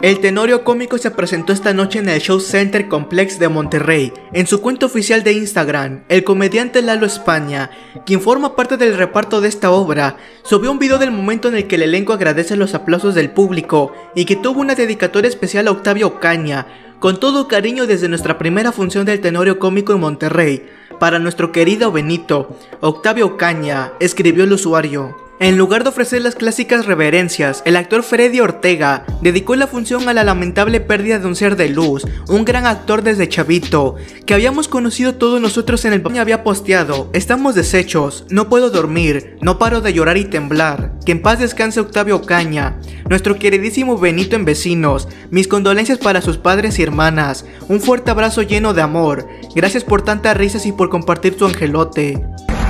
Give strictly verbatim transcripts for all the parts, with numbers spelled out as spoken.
El Tenorio Cómico se presentó esta noche en el Show Center Complex de Monterrey. En su cuenta oficial de Instagram, el comediante Lalo España, quien forma parte del reparto de esta obra, subió un video del momento en el que el elenco agradece los aplausos del público y que tuvo una dedicatoria especial a Octavio Ocaña, con todo cariño desde nuestra primera función del Tenorio Cómico en Monterrey. Para nuestro querido Benito, Octavio Ocaña, escribió el usuario. En lugar de ofrecer las clásicas reverencias, el actor Freddy Ortega dedicó la función a la lamentable pérdida de un ser de luz, un gran actor desde chavito, que habíamos conocido todos nosotros en el baño. Había posteado: estamos deshechos, no puedo dormir, no paro de llorar y temblar, que en paz descanse Octavio Ocaña, nuestro queridísimo Benito en Vecinos, mis condolencias para sus padres y hermanas, un fuerte abrazo lleno de amor, gracias por tantas risas y por compartir tu angelote.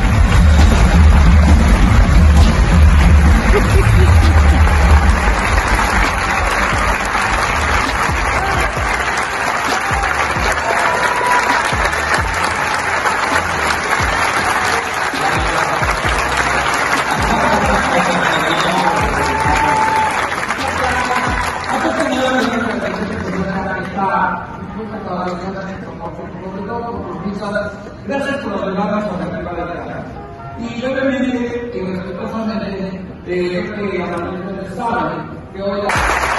Gracias por los demás y yo también diré que respetuosamente, eh, que a la saben que hoy